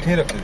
ये रखे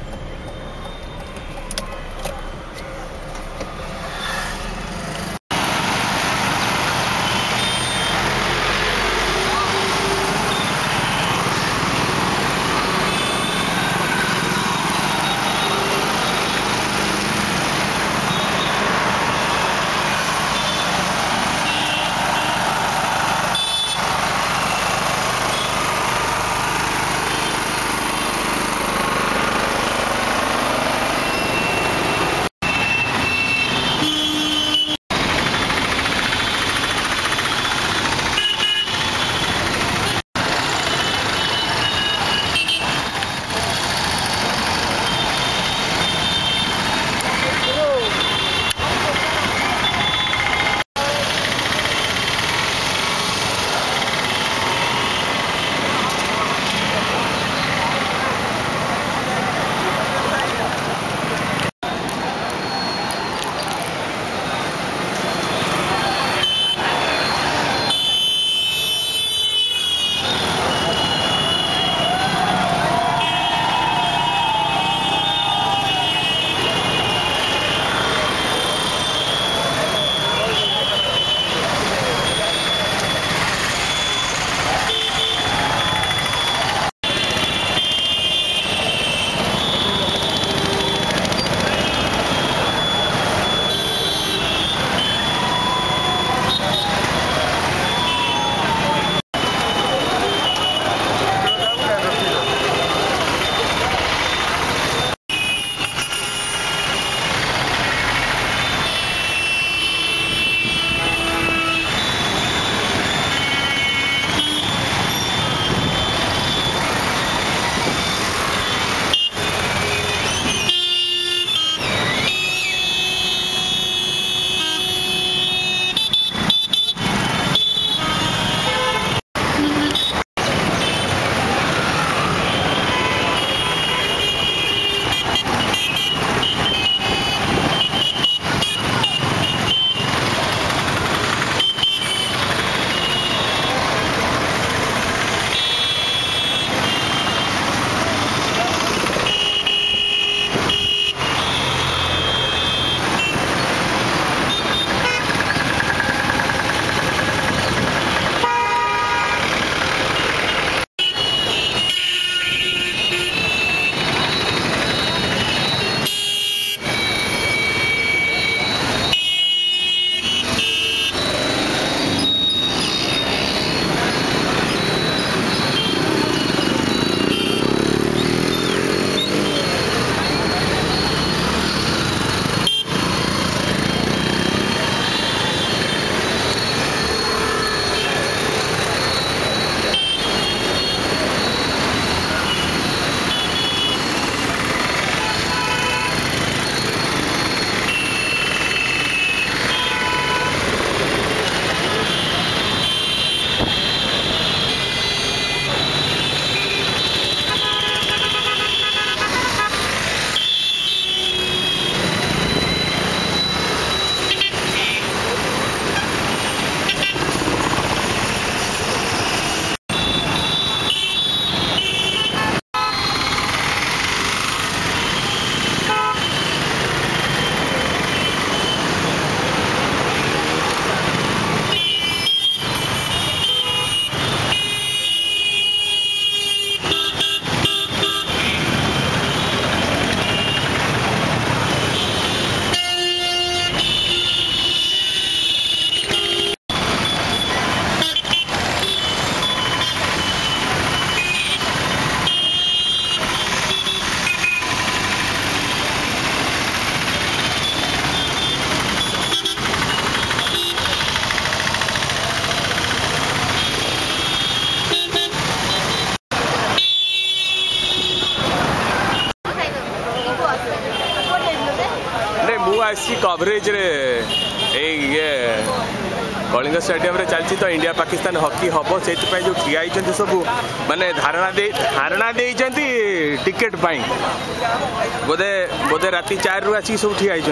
आसी कवरेज रे ये कलिंग स्टेडियम रे चलती तो इंडिया पाकिस्तान हॉकी हम से जो ठिया सब माने धारणा दे टिकेट बोधे बोधे राति 4 रु आसी सब ठिया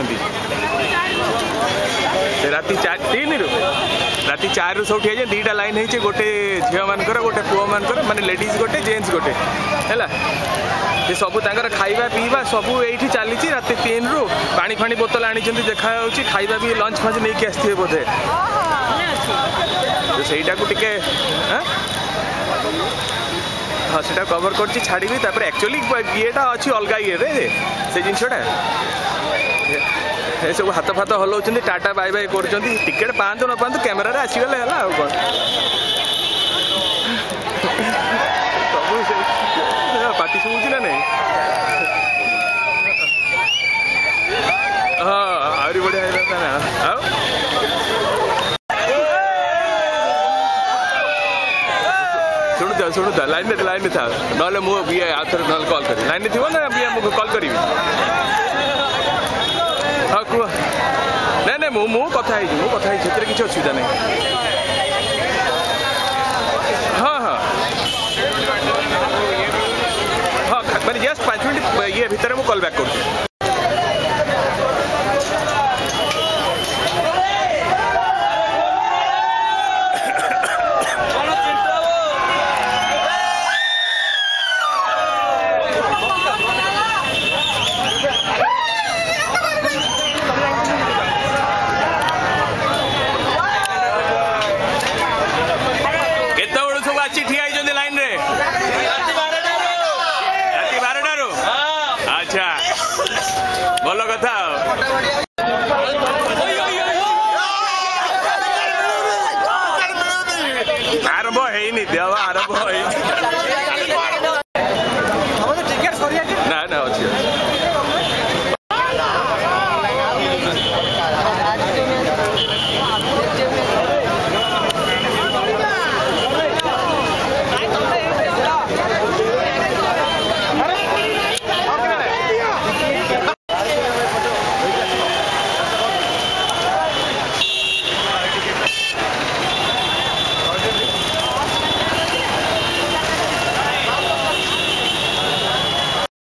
राति 3 रु राति 4 रु सब ठिया 2टा लाइन होते गोटे झील मान गोटे पुओ मान माने लेडीज गोटे जेन्ट्स गोटे है ये सब खाଇବା पीवा सब ये चली रात 3 रु पानी फाणी बोतल आनी देखा खाଇବା भी लंच फंच नहीं आसते बोधे तो सहीटा को टिके हाँ से कवर कर छाड़ी एक्चुअली येटा अच्छी अलग ये से जिनटा सब हाथ फात हलाउं टाटा बाय बाय कर टिकेट पाँच न पाँच कैमेरा आसीगले है कौन सब पार्टी शुभुची ना नहीं हाँ आहरी बढ़िया शुणु था लाइन था ना मुझे आउे ना कल कर लाइन थी ना मुझे कल करी हाँ कह ना मु कथा किसी असुविधा नहीं हाँ हाँ हाँ मैंने जस्ट 5 मिनट ये भितर मुझे कॉल बैक कर अच्छा भल कथा